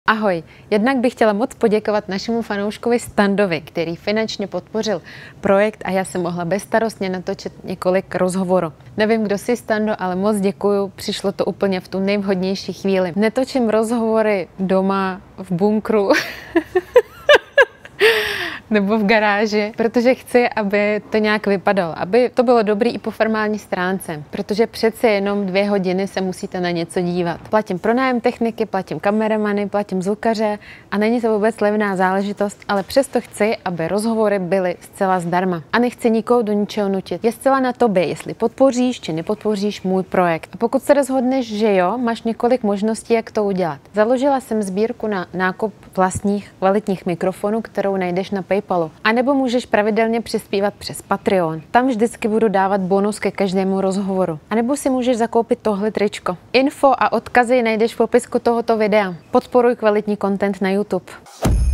Ahoj, jednak bych chtěla moc poděkovat našemu fanouškovi Standovi, který finančně podpořil projekt a já jsem mohla bezstarostně natočit několik rozhovorů. Nevím, kdo jsi, Stando, ale moc děkuju, přišlo to úplně v tu nejvhodnější chvíli. Netočím rozhovory doma, v bunkru, nebo v garáži, protože chci, aby to nějak vypadalo, aby to bylo dobrý i po formální stránce, protože přece jenom 2 hodiny se musíte na něco dívat. Platím pronájem techniky, platím kameramany, platím zvukaře a není to vůbec levná záležitost, ale přesto chci, aby rozhovory byly zcela zdarma. A nechci nikoho do ničeho nutit. Je zcela na tobě, jestli podpoříš či nepodpoříš můj projekt. A pokud se rozhodneš, že jo, máš několik možností, jak to udělat. Založila jsem sbírku na nákup vlastních kvalitních mikrofonů, kterou najdeš na PayPalu. A nebo můžeš pravidelně přispívat přes Patreon. Tam vždycky budu dávat bonus ke každému rozhovoru. A nebo si můžeš zakoupit tohle tričko. Info a odkazy najdeš v popisku tohoto videa. Podporuj kvalitní content na YouTube.